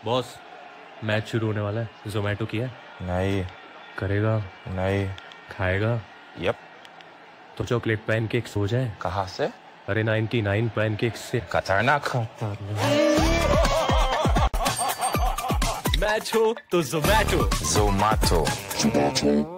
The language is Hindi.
बॉस, मैच शुरू होने वाला है। जोमेटो किया? नहीं। करेगा? नहीं। खाएगा? यप। तो चॉकलेट पैनकेक्स हो जाए। कहाँ से? अरे 99 पैनकेक्स से। खतरनाक। मैच हो तो जोमेटो। जोमेटो।